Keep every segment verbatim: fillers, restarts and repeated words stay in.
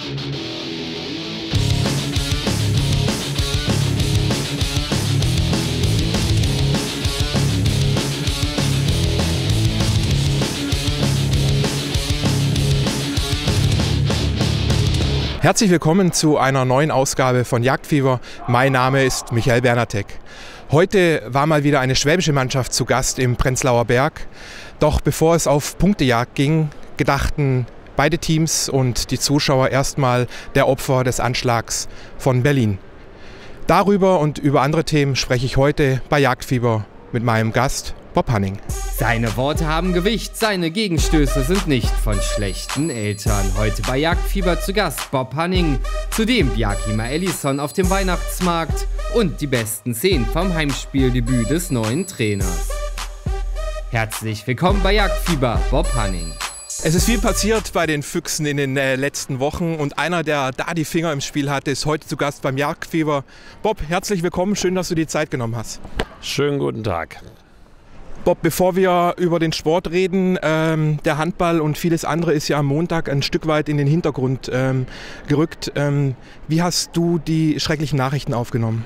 Herzlich willkommen zu einer neuen Ausgabe von Jagdfieber. Mein Name ist Michael Bernatek. Heute war mal wieder eine schwäbische Mannschaft zu Gast im Prenzlauer Berg. Doch bevor es auf Punktejagd ging, gedachten beide Teams und die Zuschauer erstmal der Opfer des Anschlags von Berlin. Darüber und über andere Themen spreche ich heute bei Jagdfieber mit meinem Gast Bob Hanning. Seine Worte haben Gewicht, seine Gegenstöße sind nicht von schlechten Eltern. Heute bei Jagdfieber zu Gast Bob Hanning, zudem Bjarkimar Ellisson auf dem Weihnachtsmarkt und die besten Szenen vom Heimspieldebüt des neuen Trainers. Herzlich willkommen bei Jagdfieber, Bob Hanning. Es ist viel passiert bei den Füchsen in den äh, letzten Wochen und einer, der da die Finger im Spiel hatte, ist heute zu Gast beim Jagdfieber. Bob, herzlich willkommen, schön, dass du die Zeit genommen hast. Schönen guten Tag. Bob, bevor wir über den Sport reden, ähm, der Handball und vieles andere ist ja am Montag ein Stück weit in den Hintergrund ähm, gerückt. Ähm, wie hast du die schrecklichen Nachrichten aufgenommen?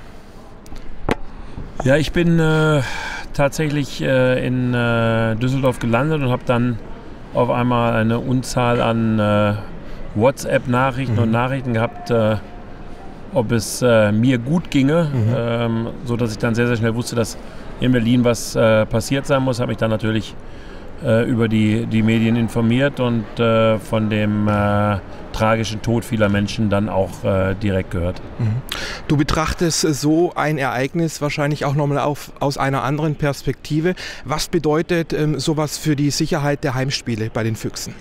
Ja, ich bin äh, tatsächlich äh, in äh, Düsseldorf gelandet und habe dann auf einmal eine Unzahl an äh, WhatsApp-Nachrichten mhm. und Nachrichten gehabt, äh, ob es äh, mir gut ginge, mhm. ähm, sodass ich dann sehr, sehr schnell wusste, dass in Berlin was äh, passiert sein muss. Habe mich dann natürlich äh, über die, die Medien informiert und äh, von dem äh, tragischen Tod vieler Menschen dann auch äh, direkt gehört. Mhm. Du betrachtest so ein Ereignis wahrscheinlich auch nochmal auf, aus einer anderen Perspektive. Was bedeutet ähm, sowas für die Sicherheit der Heimspiele bei den Füchsen?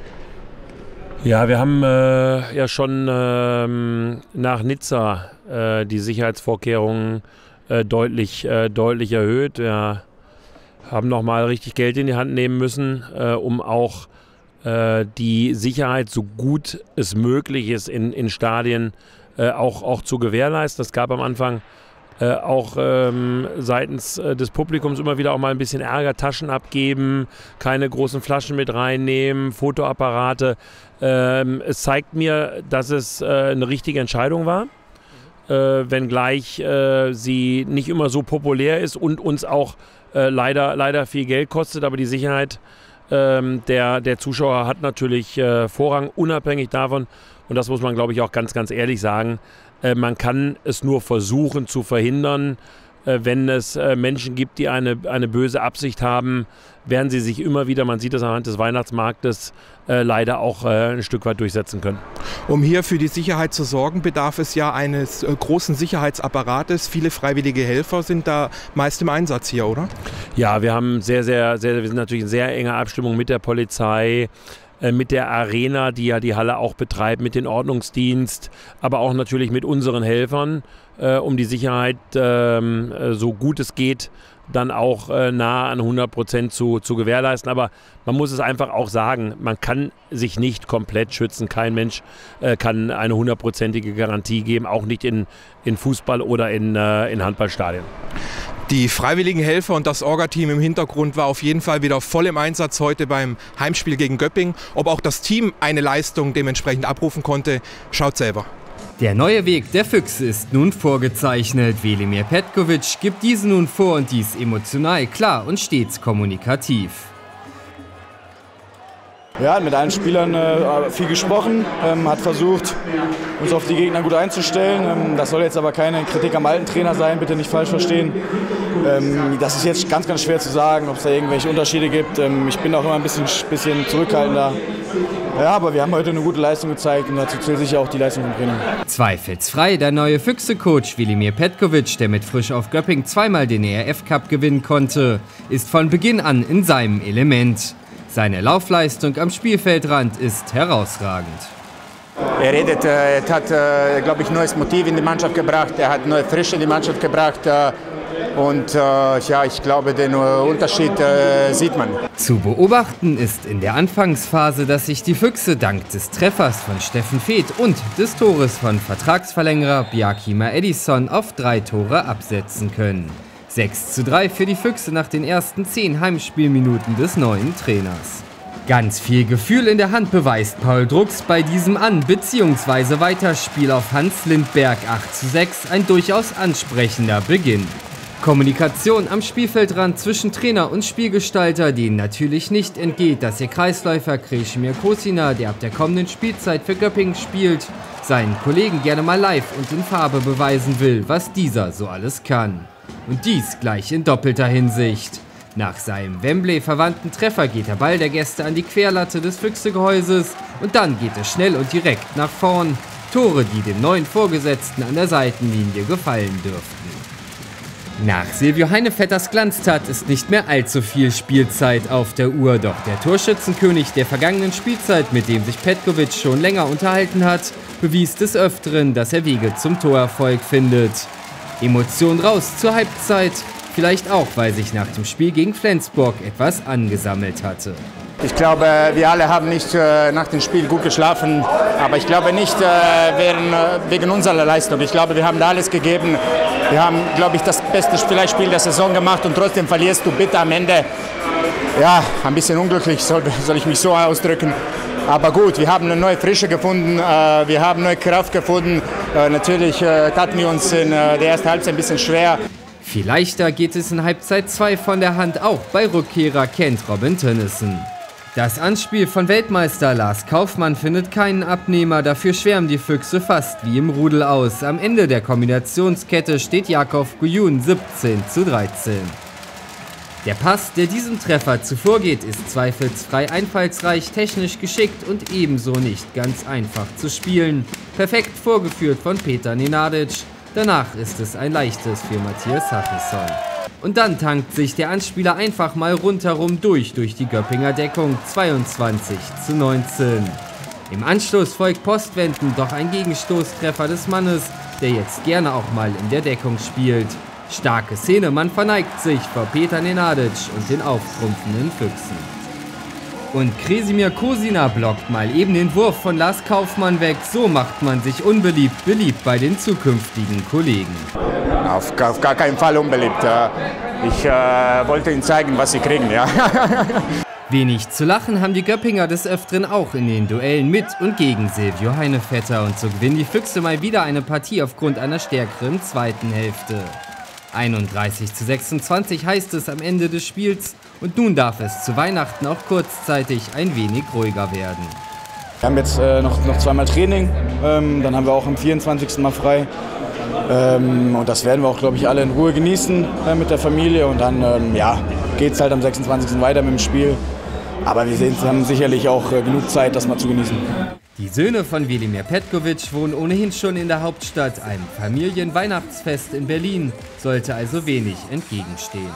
Ja, wir haben äh, ja schon ähm, nach Nizza äh, die Sicherheitsvorkehrungen äh, deutlich, äh, deutlich erhöht. Wir haben nochmal richtig Geld in die Hand nehmen müssen, äh, um auch äh, die Sicherheit, so gut es möglich ist, in, in Stadien äh, auch, auch zu gewährleisten. Es gab am Anfang äh, auch ähm, seitens äh, des Publikums immer wieder auch mal ein bisschen Ärger, Taschen abgeben, keine großen Flaschen mit reinnehmen, Fotoapparate. Ähm, es zeigt mir, dass es äh, eine richtige Entscheidung war, äh, wenngleich äh, sie nicht immer so populär ist und uns auch äh, leider, leider viel Geld kostet. Aber die Sicherheit ähm, der, der Zuschauer hat natürlich äh, Vorrang, unabhängig davon. Und das muss man, glaube ich, auch ganz, ganz ehrlich sagen. Äh, man kann es nur versuchen zu verhindern. Äh, wenn es äh, Menschen gibt, die eine, eine böse Absicht haben, werden sie sich immer wieder, man sieht das anhand des Weihnachtsmarktes, äh, leider auch äh, ein Stück weit durchsetzen können. Um hier für die Sicherheit zu sorgen, bedarf es ja eines äh, großen Sicherheitsapparates. Viele freiwillige Helfer sind da meist im Einsatz hier, oder? Ja, wir haben sehr, sehr, sehr, wir sind natürlich in sehr enger Abstimmung mit der Polizei, äh, mit der Arena, die ja die Halle auch betreibt, mit dem Ordnungsdienst, aber auch natürlich mit unseren Helfern, äh, um die Sicherheit ähm, äh, so gut es geht dann auch äh, nah an hundert Prozent zu, zu gewährleisten. Aber man muss es einfach auch sagen, man kann sich nicht komplett schützen. Kein Mensch äh, kann eine hundertprozentige Garantie geben, auch nicht in, in Fußball- oder in, äh, in Handballstadien. Die freiwilligen Helfer und das Orga-Team im Hintergrund war auf jeden Fall wieder voll im Einsatz heute beim Heimspiel gegen Göppingen. Ob auch das Team eine Leistung dementsprechend abrufen konnte, schaut selber. Der neue Weg der Füchse ist nun vorgezeichnet. Velimir Petkovic gibt diesen nun vor und dies emotional, klar und stets kommunikativ. Ja, mit allen Spielern äh, viel gesprochen, ähm, hat versucht, uns auf die Gegner gut einzustellen. Ähm, das soll jetzt aber keine Kritik am alten Trainer sein, bitte nicht falsch verstehen. Ähm, das ist jetzt ganz, ganz schwer zu sagen, ob es da irgendwelche Unterschiede gibt. Ähm, ich bin auch immer ein bisschen, bisschen zurückhaltender. Ja, aber wir haben heute eine gute Leistung gezeigt und dazu zählt sicher auch die Leistung vom Trainer. Zweifelsfrei der neue Füchse-Coach Velimir Petkovic, der mit Frisch auf Göppingen zweimal den E R F-Cup gewinnen konnte, ist von Beginn an in seinem Element. Seine Laufleistung am Spielfeldrand ist herausragend. Er redet, er hat, glaube ich, neues Motiv in die Mannschaft gebracht, er hat neue Frische in die Mannschaft gebracht. Und äh, ja, ich glaube, den Unterschied äh, sieht man. Zu beobachten ist in der Anfangsphase, dass sich die Füchse dank des Treffers von Steffen Feeth und des Tores von Vertragsverlängerer Bjarkimar Ellisson auf drei Tore absetzen können. sechs zu drei für die Füchse nach den ersten zehn Heimspielminuten des neuen Trainers. Ganz viel Gefühl in der Hand beweist Paul Drucks bei diesem An- bzw. Weiterspiel auf Hans Lindberg. acht zu sechs, ein durchaus ansprechender Beginn. Kommunikation am Spielfeldrand zwischen Trainer und Spielgestalter, denen natürlich nicht entgeht, dass ihr Kreisläufer Krešimir Kosina, der ab der kommenden Spielzeit für Göppingen spielt, seinen Kollegen gerne mal live und in Farbe beweisen will, was dieser so alles kann. Und dies gleich in doppelter Hinsicht. Nach seinem Wembley-verwandten Treffer geht der Ball der Gäste an die Querlatte des Füchse-Gehäuses und dann geht es schnell und direkt nach vorn. Tore, die dem neuen Vorgesetzten an der Seitenlinie gefallen dürften. Nach Silvio Heinevetters Glanztat ist nicht mehr allzu viel Spielzeit auf der Uhr, doch der Torschützenkönig der vergangenen Spielzeit, mit dem sich Petkovic schon länger unterhalten hat, bewies des Öfteren, dass er Wege zum Torerfolg findet. Emotion raus zur Halbzeit. Vielleicht auch, weil sich nach dem Spiel gegen Flensburg etwas angesammelt hatte. Ich glaube, wir alle haben nicht äh, nach dem Spiel gut geschlafen, aber ich glaube nicht äh, wegen, äh, wegen unserer Leistung. Ich glaube, wir haben da alles gegeben. Wir haben, glaube ich, das beste Spiel der Saison gemacht und trotzdem verlierst du bitte am Ende. Ja, ein bisschen unglücklich, soll, soll ich mich so ausdrücken. Aber gut, wir haben eine neue Frische gefunden, äh, wir haben neue Kraft gefunden. Äh, natürlich äh, taten wir uns in äh, der ersten Halbzeit ein bisschen schwer. Viel leichter geht es in Halbzeit zwei von der Hand, auch bei Rückkehrer Kent Robin Tönnissen. Das Anspiel von Weltmeister Lars Kaufmann findet keinen Abnehmer, dafür schwärmen die Füchse fast wie im Rudel aus. Am Ende der Kombinationskette steht Jakov Gujun siebzehn zu dreizehn. Der Pass, der diesem Treffer zuvorgeht, ist zweifelsfrei einfallsreich, technisch geschickt und ebenso nicht ganz einfach zu spielen. Perfekt vorgeführt von Petar Nenadic. Danach ist es ein leichtes für Matthias Hafison. Und dann tankt sich der Anspieler einfach mal rundherum durch, durch die Göppinger Deckung, zweiundzwanzig zu neunzehn. Im Anschluss folgt postwendend doch ein Gegenstoßtreffer des Mannes, der jetzt gerne auch mal in der Deckung spielt. Starke Szene, man verneigt sich vor Petar Nenadic und den auftrumpfenden Füchsen. Und Krešimir Kosina blockt mal eben den Wurf von Lars Kaufmann weg. So macht man sich unbeliebt, beliebt bei den zukünftigen Kollegen. Auf, auf gar keinen Fall unbeliebt. Ich äh, wollte ihnen zeigen, was sie kriegen. Ja. Wenig zu lachen haben die Göppinger des Öfteren auch in den Duellen mit und gegen Silvio Heinevetter. Und so gewinnen die Füchse mal wieder eine Partie aufgrund einer stärkeren zweiten Hälfte. einunddreißig zu sechsundzwanzig heißt es am Ende des Spiels. Und nun darf es zu Weihnachten auch kurzzeitig ein wenig ruhiger werden. Wir haben jetzt äh, noch, noch zweimal Training, ähm, dann haben wir auch am vierundzwanzigsten Mal frei. Ähm, und das werden wir auch, glaube ich, alle in Ruhe genießen äh, mit der Familie. Und dann ähm, ja, geht es halt am sechsundzwanzigsten weiter mit dem Spiel. Aber wir sehen, haben sicherlich auch äh, genug Zeit, das mal zu genießen. Die Söhne von Velimir Petkovic wohnen ohnehin schon in der Hauptstadt. Einem Familienweihnachtsfest in Berlin sollte also wenig entgegenstehen.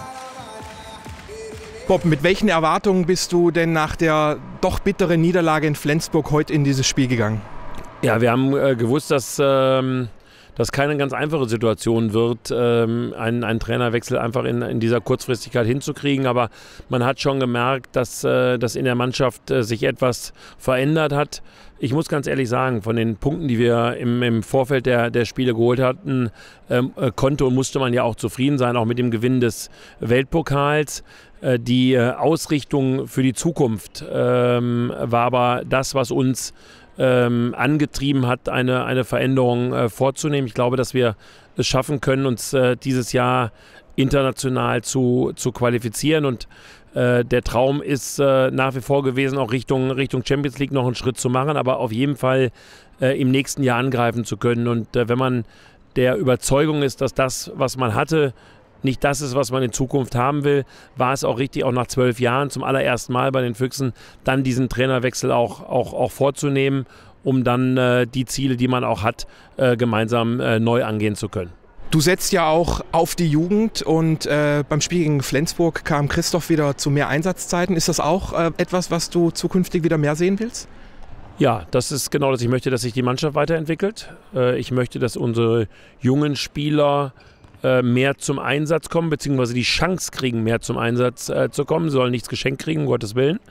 Bob, mit welchen Erwartungen bist du denn nach der doch bitteren Niederlage in Flensburg heute in dieses Spiel gegangen? Ja, wir haben äh, gewusst, dass ähm, das keine ganz einfache Situation wird, ähm, einen, einen Trainerwechsel einfach in, in dieser Kurzfristigkeit hinzukriegen. Aber man hat schon gemerkt, dass, äh, dass in der Mannschaft äh, sich etwas verändert hat. Ich muss ganz ehrlich sagen, von den Punkten, die wir im, im Vorfeld der, der Spiele geholt hatten, ähm, äh, konnte und musste man ja auch zufrieden sein, auch mit dem Gewinn des Weltpokals. Äh, die äh, Ausrichtung für die Zukunft ähm, war aber das, was uns ähm, angetrieben hat, eine, eine Veränderung äh, vorzunehmen. Ich glaube, dass wir es schaffen können, uns äh, dieses Jahr international zu, zu qualifizieren und Äh, der Traum ist äh, nach wie vor gewesen, auch Richtung, Richtung Champions League noch einen Schritt zu machen, aber auf jeden Fall äh, im nächsten Jahr angreifen zu können. Und äh, wenn man der Überzeugung ist, dass das, was man hatte, nicht das ist, was man in Zukunft haben will, war es auch richtig, auch nach zwölf Jahren zum allerersten Mal bei den Füchsen, dann diesen Trainerwechsel auch, auch, auch vorzunehmen, um dann äh, die Ziele, die man auch hat, äh, gemeinsam äh, neu angehen zu können. Du setzt ja auch auf die Jugend und äh, beim Spiel gegen Flensburg kam Christoph wieder zu mehr Einsatzzeiten. Ist das auch äh, etwas, was du zukünftig wieder mehr sehen willst? Ja, das ist genau das. Ich möchte, dass sich die Mannschaft weiterentwickelt. Äh, ich möchte, dass unsere jungen Spieler äh, mehr zum Einsatz kommen, beziehungsweise die Chance kriegen, mehr zum Einsatz äh, zu kommen. Sie sollen nichts geschenkt kriegen, um Gottes Willen.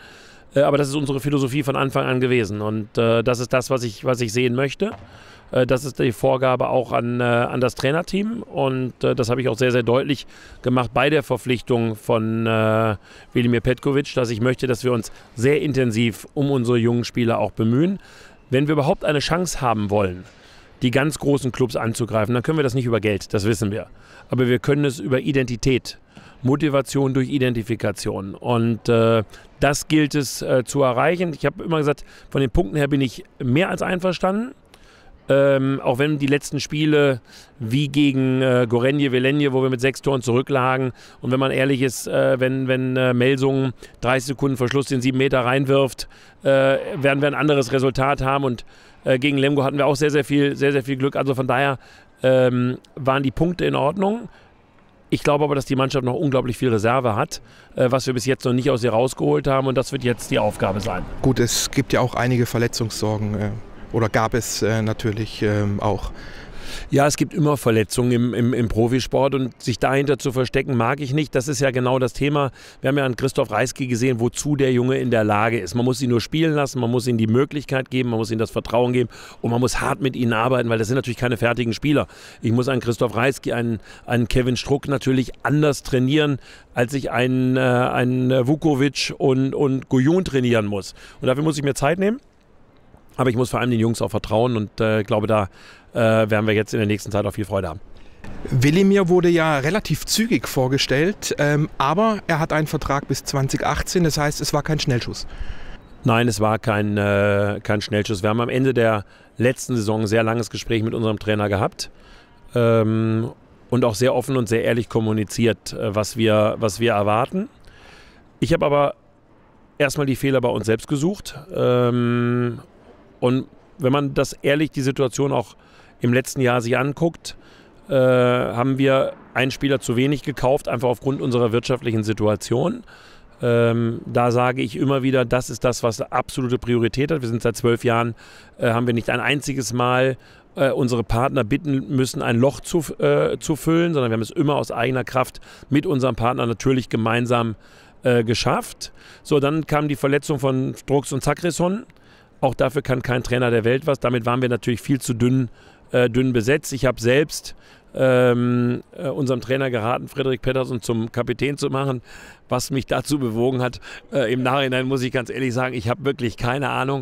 Äh, aber das ist unsere Philosophie von Anfang an gewesen. Und äh, das ist das, was ich, was ich sehen möchte. Äh, das ist die Vorgabe auch an, äh, an das Trainerteam. Und äh, das habe ich auch sehr, sehr deutlich gemacht bei der Verpflichtung von äh, Velimir Petkovic, dass ich möchte, dass wir uns sehr intensiv um unsere jungen Spieler auch bemühen. Wenn wir überhaupt eine Chance haben wollen, die ganz großen Clubs anzugreifen, dann können wir das nicht über Geld, das wissen wir. Aber wir können es über Identität, Motivation durch Identifikation. Und äh, das gilt es äh, zu erreichen. Ich habe immer gesagt, von den Punkten her bin ich mehr als einverstanden. Ähm, auch wenn die letzten Spiele wie gegen äh, Gorenje Velenje, wo wir mit sechs Toren zurücklagen, und wenn man ehrlich ist, äh, wenn, wenn äh, Melsungen dreißig Sekunden Verschluss den sieben Meter reinwirft, äh, werden wir ein anderes Resultat haben. Und äh, gegen Lemgo hatten wir auch sehr, sehr viel, sehr, sehr viel Glück. Also von daher ähm, waren die Punkte in Ordnung. Ich glaube aber, dass die Mannschaft noch unglaublich viel Reserve hat, äh, was wir bis jetzt noch nicht aus ihr rausgeholt haben, und das wird jetzt die Aufgabe sein. Gut, es gibt ja auch einige Verletzungssorgen, äh, oder gab es äh, natürlich äh, auch. Ja, es gibt immer Verletzungen im, im, im Profisport, und sich dahinter zu verstecken, mag ich nicht. Das ist ja genau das Thema. Wir haben ja an Christoph Reisky gesehen, wozu der Junge in der Lage ist. Man muss ihn nur spielen lassen, man muss ihm die Möglichkeit geben, man muss ihm das Vertrauen geben, und man muss hart mit ihnen arbeiten, weil das sind natürlich keine fertigen Spieler. Ich muss einen Christoph Reisky, einen, einen Kevin Struck natürlich anders trainieren, als ich einen, äh, einen Vukovic und, und Guyun trainieren muss. Und dafür muss ich mir Zeit nehmen. Aber ich muss vor allem den Jungs auch vertrauen, und äh, glaube, da äh, werden wir jetzt in der nächsten Zeit auch viel Freude haben. Velimir wurde ja relativ zügig vorgestellt, ähm, aber er hat einen Vertrag bis zwanzig achtzehn, das heißt, es war kein Schnellschuss. Nein, es war kein, äh, kein Schnellschuss. Wir haben am Ende der letzten Saison ein sehr langes Gespräch mit unserem Trainer gehabt ähm, und auch sehr offen und sehr ehrlich kommuniziert, äh, was wir, was wir erwarten. Ich habe aber erstmal die Fehler bei uns selbst gesucht. Ähm, Und wenn man das ehrlich, die Situation auch im letzten Jahr sich anguckt, äh, haben wir einen Spieler zu wenig gekauft, einfach aufgrund unserer wirtschaftlichen Situation. Ähm, da sage ich immer wieder, das ist das, was absolute Priorität hat. Wir sind seit zwölf Jahren, äh, haben wir nicht ein einziges Mal äh, unsere Partner bitten müssen, ein Loch zu, äh, zu füllen, sondern wir haben es immer aus eigener Kraft mit unserem Partner natürlich gemeinsam äh, geschafft. So, dann kam die Verletzung von Strux und Zakrisson. Auch dafür kann kein Trainer der Welt was. Damit waren wir natürlich viel zu dünn, äh, dünn besetzt. Ich habe selbst ähm, äh, unserem Trainer geraten, Frederik Pettersson zum Kapitän zu machen, was mich dazu bewogen hat. Äh, Im Nachhinein muss ich ganz ehrlich sagen, ich habe wirklich keine Ahnung.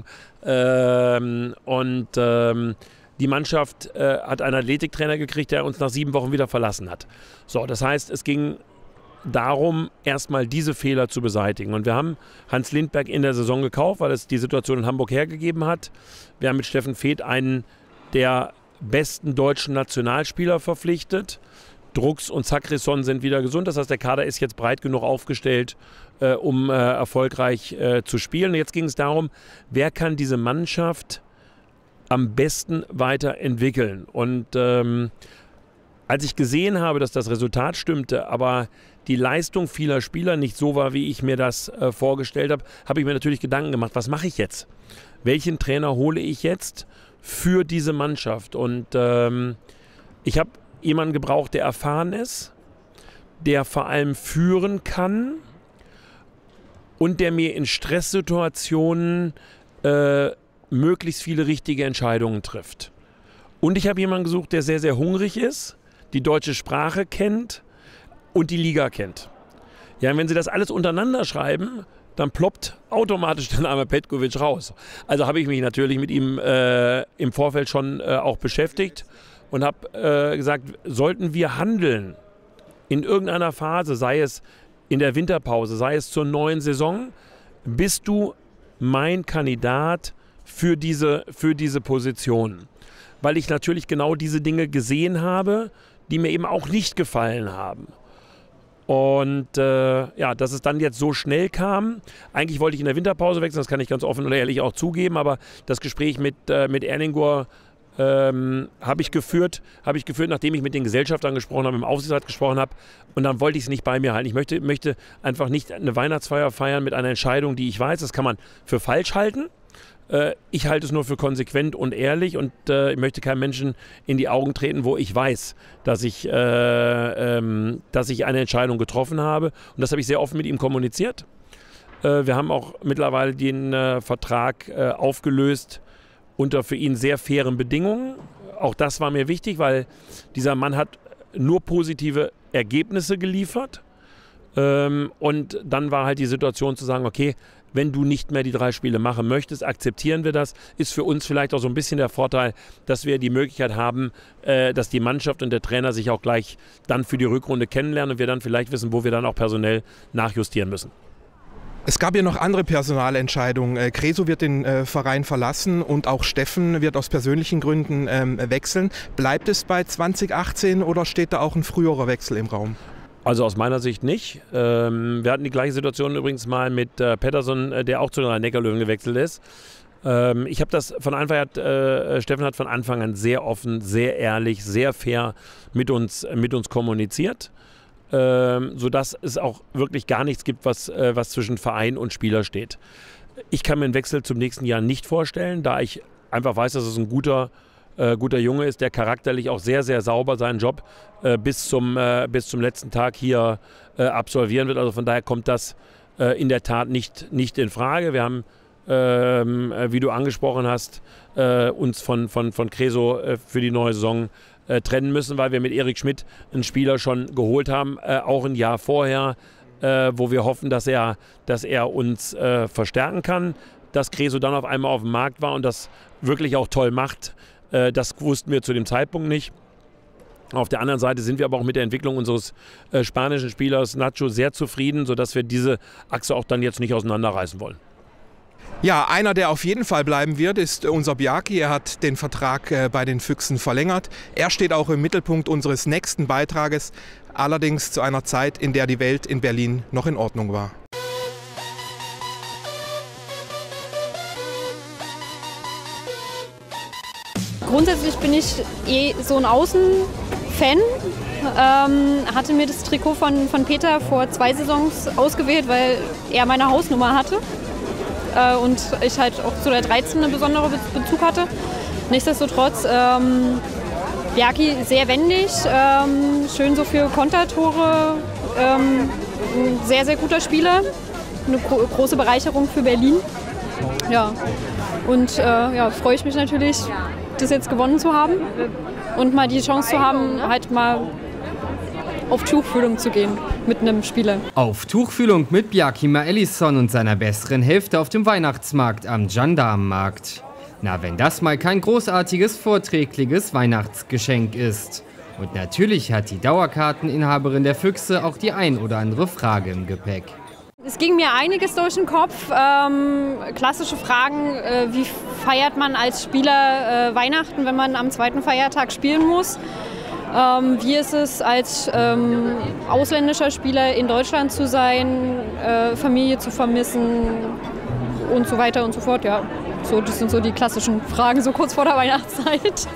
Ähm, und ähm, die Mannschaft äh, hat einen Athletiktrainer gekriegt, der uns nach sieben Wochen wieder verlassen hat. So, das heißt, es ging darum, erstmal diese Fehler zu beseitigen. Und wir haben Hans Lindberg in der Saison gekauft, weil es die Situation in Hamburg hergegeben hat. Wir haben mit Steffen Feeth einen der besten deutschen Nationalspieler verpflichtet. Strux und Zakrisson sind wieder gesund. Das heißt, der Kader ist jetzt breit genug aufgestellt, äh, um äh, erfolgreich äh, zu spielen. Und jetzt ging es darum, wer kann diese Mannschaft am besten weiterentwickeln. Und ähm, als ich gesehen habe, dass das Resultat stimmte, aber die Leistung vieler Spieler nicht so war, wie ich mir das äh, vorgestellt habe, habe ich mir natürlich Gedanken gemacht, was mache ich jetzt? Welchen Trainer hole ich jetzt für diese Mannschaft? Und ähm, ich habe jemanden gebraucht, der erfahren ist, der vor allem führen kann und der mir in Stresssituationen äh, möglichst viele richtige Entscheidungen trifft. Und ich habe jemanden gesucht, der sehr, sehr hungrig ist, die deutsche Sprache kennt und die Liga kennt. Ja, und wenn Sie das alles untereinander schreiben, dann ploppt automatisch der Name Petkovic raus. Also habe ich mich natürlich mit ihm äh, im Vorfeld schon äh, auch beschäftigt und habe äh, gesagt, sollten wir handeln in irgendeiner Phase, sei es in der Winterpause, sei es zur neuen Saison, bist du mein Kandidat für diese, für diese Position. Weil ich natürlich genau diese Dinge gesehen habe, die mir eben auch nicht gefallen haben. Und äh, ja, dass es dann jetzt so schnell kam. Eigentlich wollte ich in der Winterpause wechseln, das kann ich ganz offen und ehrlich auch zugeben, aber das Gespräch mit, äh, mit Erningor ähm, habe ich geführt, habe ich geführt, nachdem ich mit den Gesellschaftern gesprochen habe, mit dem Aufsichtsrat gesprochen habe, und dann wollte ich es nicht bei mir halten. Ich möchte, möchte einfach nicht eine Weihnachtsfeier feiern mit einer Entscheidung, die ich weiß, das kann man für falsch halten. Ich halte es nur für konsequent und ehrlich, und äh, ich möchte keinem Menschen in die Augen treten, wo ich weiß, dass ich, äh, ähm, dass ich eine Entscheidung getroffen habe. Und das habe ich sehr offen mit ihm kommuniziert. Äh, wir haben auch mittlerweile den äh, Vertrag äh, aufgelöst unter für ihn sehr fairen Bedingungen. Auch das war mir wichtig, weil dieser Mann hat nur positive Ergebnisse geliefert. Ähm, und dann war halt die Situation zu sagen, okay, wenn du nicht mehr die drei Spiele machen möchtest, akzeptieren wir das. Ist für uns vielleicht auch so ein bisschen der Vorteil, dass wir die Möglichkeit haben, äh, dass die Mannschaft und der Trainer sich auch gleich dann für die Rückrunde kennenlernen und wir dann vielleicht wissen, wo wir dann auch personell nachjustieren müssen. Es gab ja noch andere Personalentscheidungen. Creso wird den äh, Verein verlassen und auch Steffen wird aus persönlichen Gründen ähm, wechseln. Bleibt es bei zwanzig achtzehn oder steht da auch ein früherer Wechsel im Raum? Also aus meiner Sicht nicht. Ähm, wir hatten die gleiche Situation übrigens mal mit äh, Pettersson, äh, der auch zu den Rhein-Neckar-Löwen gewechselt ist. Ähm, ich habe das von Anfang an, äh, Steffen hat von Anfang an sehr offen, sehr ehrlich, sehr fair mit uns, mit uns kommuniziert. Ähm, sodass es auch wirklich gar nichts gibt, was, äh, was zwischen Verein und Spieler steht. Ich kann mir einen Wechsel zum nächsten Jahr nicht vorstellen, da ich einfach weiß, dass es ein guter Äh, guter Junge ist, der charakterlich auch sehr, sehr sauber seinen Job äh, bis, zum, äh, bis zum letzten Tag hier äh, absolvieren wird. Also von daher kommt das äh, in der Tat nicht, nicht in Frage. Wir haben, ähm, äh, wie du angesprochen hast, äh, uns von, von, von Creso äh, für die neue Saison äh, trennen müssen, weil wir mit Erik Schmidt einen Spieler schon geholt haben, äh, auch ein Jahr vorher, äh, wo wir hoffen, dass er, dass er uns äh, verstärken kann. Dass Creso dann auf einmal auf dem Markt war und das wirklich auch toll macht, das wussten wir zu dem Zeitpunkt nicht. Auf der anderen Seite sind wir aber auch mit der Entwicklung unseres äh, spanischen Spielers Nacho sehr zufrieden, sodass wir diese Achse auch dann jetzt nicht auseinanderreißen wollen. Ja, einer, der auf jeden Fall bleiben wird, ist unser Bjarki. Er hat den Vertrag äh, bei den Füchsen verlängert. Er steht auch im Mittelpunkt unseres nächsten Beitrages, allerdings zu einer Zeit, in der die Welt in Berlin noch in Ordnung war. Grundsätzlich bin ich eh so ein Außenfan. Ähm, hatte mir das Trikot von, von Peter vor zwei Saisons ausgewählt, weil er meine Hausnummer hatte. Äh, und ich halt auch zu der dreizehn einen besonderen Bezug hatte. Nichtsdestotrotz, ähm, Bjarki sehr wendig, ähm, schön so für Kontertore, ähm, ein sehr, sehr guter Spieler, eine gro große Bereicherung für Berlin. Ja, und äh, ja, freue ich mich natürlich, das jetzt gewonnen zu haben und mal die Chance zu haben, halt mal auf Tuchfühlung zu gehen mit einem Spieler. Auf Tuchfühlung mit Bjarki Ellison und seiner besseren Hälfte auf dem Weihnachtsmarkt am Gendarmenmarkt. Na, wenn das mal kein großartiges, vorträgliches Weihnachtsgeschenk ist. Und natürlich hat die Dauerkarteninhaberin der Füchse auch die ein oder andere Frage im Gepäck. Es ging mir einiges durch den Kopf. Ähm, klassische Fragen, äh, wie feiert man als Spieler äh, Weihnachten, wenn man am zweiten Feiertag spielen muss? Ähm, wie ist es als ähm, ausländischer Spieler in Deutschland zu sein, äh, Familie zu vermissen und so weiter und so fort. Ja, so, das sind so die klassischen Fragen, so kurz vor der Weihnachtszeit.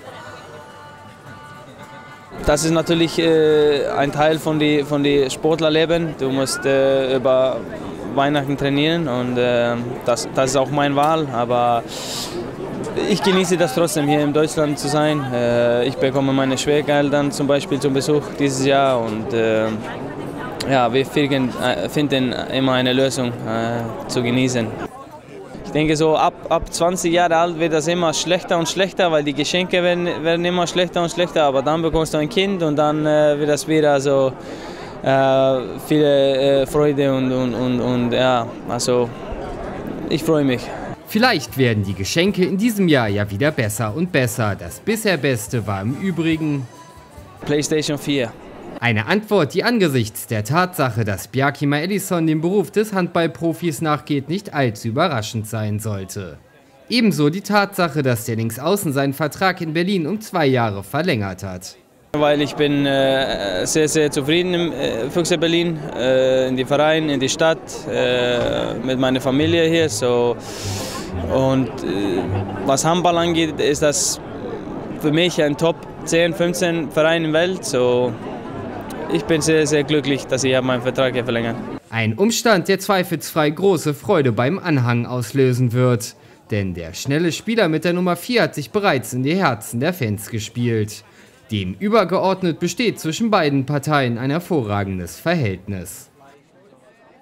Das ist natürlich äh, ein Teil von die, von die Sportlerleben. Du musst äh, über Weihnachten trainieren und äh, das, das ist auch meine Wahl. Aber ich genieße das trotzdem, hier in Deutschland zu sein. Äh, ich bekomme meine Schwiegereltern zum Beispiel zum Besuch dieses Jahr und äh, ja, wir finden, äh, finden immer eine Lösung äh, zu genießen. Ich denke, so ab, ab zwanzig Jahre alt wird das immer schlechter und schlechter, weil die Geschenke werden, werden immer schlechter und schlechter. Aber dann bekommst du ein Kind und dann äh, wird das wieder so äh, viele äh, Freude und, und, und, und ja, also ich freue mich. Vielleicht werden die Geschenke in diesem Jahr ja wieder besser und besser. Das bisher Beste war im Übrigen PlayStation vier. Eine Antwort, die angesichts der Tatsache, dass Bjarki Ellison dem Beruf des Handballprofis nachgeht, nicht allzu überraschend sein sollte. Ebenso die Tatsache, dass der Linksaußen seinen Vertrag in Berlin um zwei Jahre verlängert hat. Weil ich bin äh, sehr, sehr zufrieden im äh, Füchse Berlin, äh, in die Verein, in die Stadt, äh, mit meiner Familie hier. So. Und äh, was Handball angeht, ist das für mich ein Top zehn, fünfzehn Verein in der Welt. So. Ich bin sehr, sehr glücklich, dass ich meinen Vertrag hier verlängert. Ein Umstand, der zweifelsfrei große Freude beim Anhang auslösen wird. Denn der schnelle Spieler mit der Nummer vier hat sich bereits in die Herzen der Fans gespielt. Dem übergeordnet besteht zwischen beiden Parteien ein hervorragendes Verhältnis.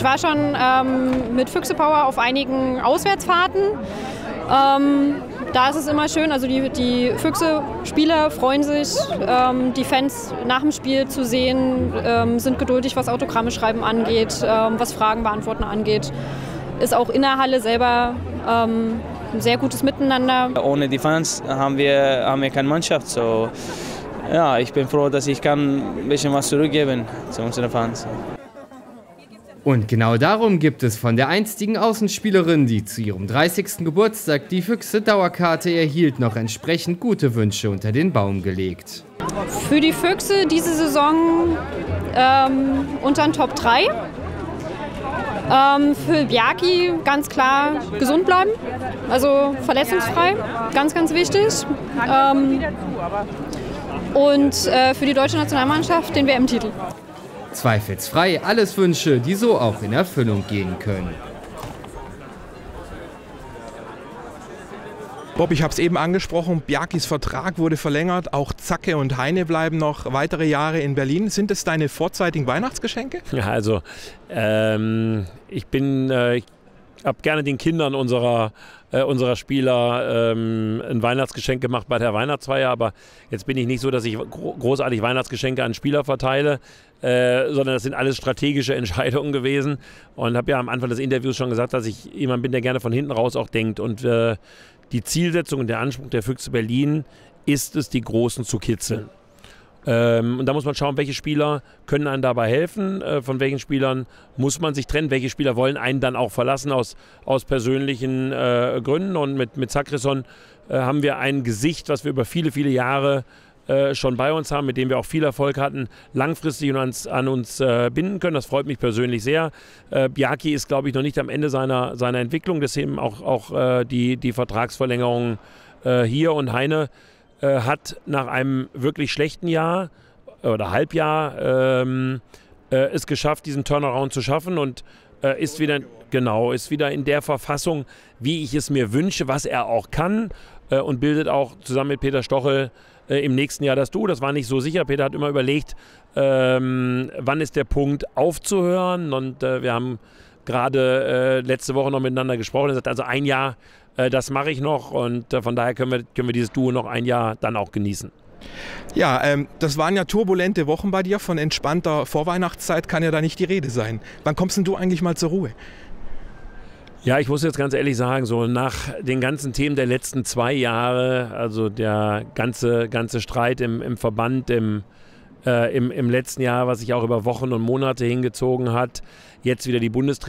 Ich war schon ähm, mit Füchse Power auf einigen Auswärtsfahrten. Ähm, da ist es immer schön, also die, die Füchse-Spieler freuen sich, ähm, die Fans nach dem Spiel zu sehen, ähm, sind geduldig, was Autogramme schreiben angeht, ähm, was Fragen beantworten angeht. Ist auch in der Halle selber ähm, ein sehr gutes Miteinander. Ohne die Fans haben wir, haben wir keine Mannschaft. So, ja, ich bin froh, dass ich kann ein bisschen was zurückgeben zu unseren Fans. Und genau darum gibt es von der einstigen Außenspielerin, die zu ihrem dreißigsten Geburtstag die Füchse-Dauerkarte erhielt, noch entsprechend gute Wünsche unter den Baum gelegt. Für die Füchse diese Saison ähm, unter den Top drei. Ähm, für Bjarki ganz klar gesund bleiben, also verletzungsfrei, ganz, ganz wichtig. Ähm, und äh, für die deutsche Nationalmannschaft den W M-Titel. Zweifelsfrei alles Wünsche, die so auch in Erfüllung gehen können. Bob, ich habe es eben angesprochen, Bjarkis Vertrag wurde verlängert, auch Zacke und Heine bleiben noch weitere Jahre in Berlin. Sind es deine vorzeitigen Weihnachtsgeschenke? Ja, also ähm, ich bin, äh, ich habe gerne den Kindern unserer, äh, unserer Spieler ähm, ein Weihnachtsgeschenk gemacht bei der Weihnachtsfeier, aber jetzt bin ich nicht so, dass ich gro großartig Weihnachtsgeschenke an Spieler verteile, äh, sondern das sind alles strategische Entscheidungen gewesen und habe ja am Anfang des Interviews schon gesagt, dass ich jemand bin, der gerne von hinten raus auch denkt und äh, die Zielsetzung und der Anspruch der Füchse Berlin ist es, die Großen zu kitzeln. Ähm, und da muss man schauen, welche Spieler können einem dabei helfen, äh, von welchen Spielern muss man sich trennen, welche Spieler wollen einen dann auch verlassen aus, aus persönlichen äh, Gründen. Und mit, mit Zachrison äh, haben wir ein Gesicht, was wir über viele, viele Jahre äh, schon bei uns haben, mit dem wir auch viel Erfolg hatten, langfristig an uns, an uns äh, binden können. Das freut mich persönlich sehr. Äh, Bjarki ist, glaube ich, noch nicht am Ende seiner, seiner Entwicklung, deswegen auch, auch äh, die, die Vertragsverlängerung äh, hier. Und Heine äh, hat nach einem wirklich schlechten Jahr oder Halbjahr ähm, äh, es geschafft, diesen Turnaround zu schaffen und äh, ist wieder, genau, ist wieder in der Verfassung, wie ich es mir wünsche, was er auch kann äh, und bildet auch zusammen mit Peter Stochel im nächsten Jahr das Duo. Das war nicht so sicher. Peter hat immer überlegt, ähm, wann ist der Punkt aufzuhören. Und äh, wir haben gerade äh, letzte Woche noch miteinander gesprochen. Er sagt, also ein Jahr, äh, das mache ich noch. Und äh, von daher können wir, können wir dieses Duo noch ein Jahr dann auch genießen. Ja, ähm, das waren ja turbulente Wochen bei dir. Von entspannter Vorweihnachtszeit kann ja da nicht die Rede sein. Wann kommst denn du eigentlich mal zur Ruhe? Ja, ich muss jetzt ganz ehrlich sagen, so nach den ganzen Themen der letzten zwei Jahre, also der ganze, ganze Streit im, im Verband im, äh, im, im letzten Jahr, was sich auch über Wochen und Monate hingezogen hat, jetzt wieder die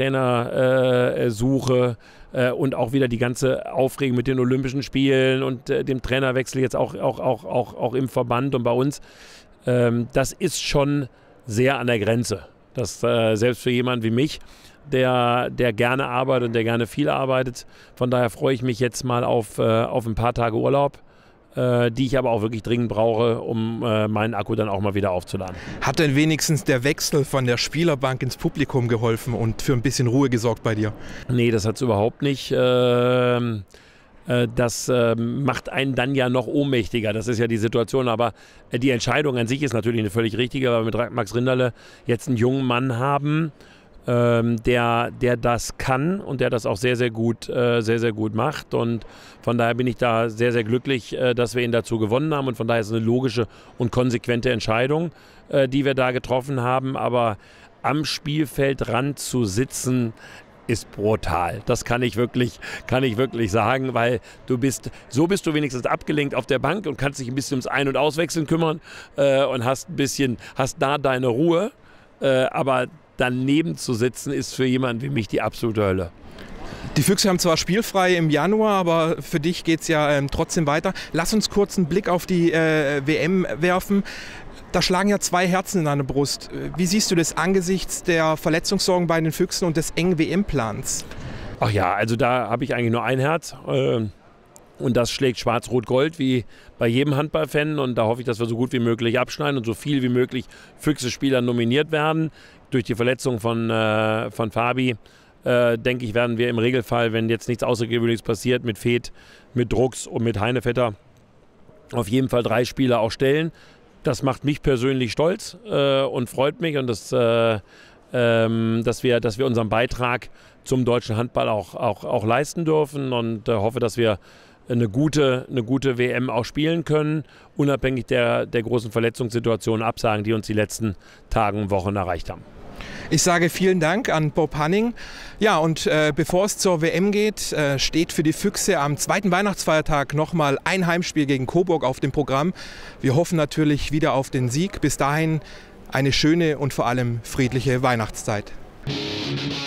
Bundestrainersuche äh, äh, und auch wieder die ganze Aufregung mit den Olympischen Spielen und äh, dem Trainerwechsel jetzt auch, auch, auch, auch, auch im Verband und bei uns. Ähm, das ist schon sehr an der Grenze. Das äh, selbst für jemanden wie mich, Der, der gerne arbeitet und der gerne viel arbeitet. Von daher freue ich mich jetzt mal auf, äh, auf ein paar Tage Urlaub, äh, die ich aber auch wirklich dringend brauche, um äh, meinen Akku dann auch mal wieder aufzuladen. Hat denn wenigstens der Wechsel von der Spielerbank ins Publikum geholfen und für ein bisschen Ruhe gesorgt bei dir? Nee, das hat es überhaupt nicht. Ähm, äh, das äh, macht einen dann ja noch ohnmächtiger. Das ist ja die Situation. Aber äh, die Entscheidung an sich ist natürlich eine völlig richtige, weil wir mit Max Rinderle jetzt einen jungen Mann haben, Ähm, der, der das kann und der das auch sehr, sehr gut, äh, sehr, sehr gut macht. Und von daher bin ich da sehr, sehr glücklich, äh, dass wir ihn dazu gewonnen haben. Und von daher ist es eine logische und konsequente Entscheidung, äh, die wir da getroffen haben. Aber am Spielfeldrand zu sitzen, ist brutal. Das kann ich wirklich, kann ich wirklich sagen, weil du bist, so bist du wenigstens abgelenkt auf der Bank und kannst dich ein bisschen ums Ein- und Auswechseln kümmern äh, und hast ein bisschen, hast da deine Ruhe. Äh, aber daneben zu sitzen, ist für jemanden wie mich die absolute Hölle. Die Füchse haben zwar spielfrei im Januar, aber für dich geht es ja ähm, trotzdem weiter. Lass uns kurz einen Blick auf die äh, W M werfen. Da schlagen ja zwei Herzen in deiner Brust. Wie siehst du das angesichts der Verletzungssorgen bei den Füchsen und des engen W M-Plans? Ach ja, also da habe ich eigentlich nur ein Herz. Äh, und das schlägt Schwarz-Rot-Gold wie bei jedem Handballfan. Und da hoffe ich, dass wir so gut wie möglich abschneiden und so viel wie möglich Füchse-Spieler nominiert werden. Durch die Verletzung von, äh, von Fabi, äh, denke ich, werden wir im Regelfall, wenn jetzt nichts Außergewöhnliches passiert, mit Feth, mit Drucks und mit Heinevetter auf jeden Fall drei Spieler auch stellen. Das macht mich persönlich stolz äh, und freut mich und das äh, ähm, dass wir, dass wir unseren Beitrag zum deutschen Handball auch, auch, auch leisten dürfen und äh, hoffe, dass wir eine gute, eine gute W M auch spielen können, unabhängig der, der großen Verletzungssituationen, Absagen, die uns die letzten Tage und Wochen erreicht haben. Ich sage vielen Dank an Bob Hanning. Ja, und äh, bevor es zur W M geht, äh, steht für die Füchse am zweiten Weihnachtsfeiertag nochmal ein Heimspiel gegen Coburg auf dem Programm. Wir hoffen natürlich wieder auf den Sieg. Bis dahin eine schöne und vor allem friedliche Weihnachtszeit.